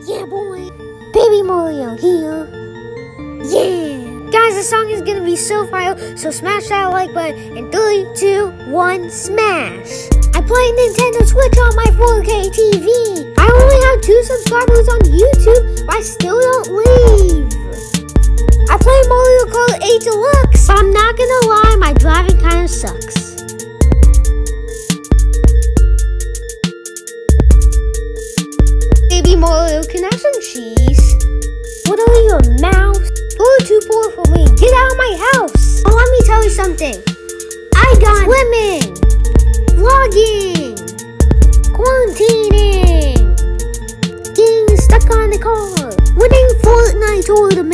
Yeah, boy. Baby Mario here. Yeah. Guys, the song is gonna be so fire, so smash that like button in 3, 2, 1, smash. I play Nintendo Switch on my 4K TV. I only have 2 subscribers on YouTube, but I still don't leave. I play Mario Kart 8 Deluxe, but I'm not gonna lie, my driving kinda sucks. Baby Mario, can I have some cheese? What are you, a mouse? You're too poor for me. Get out of my house. Oh, let me tell you something. I got swimming, vlogging, quarantining, getting stuck on the car, winning Fortnite tournament.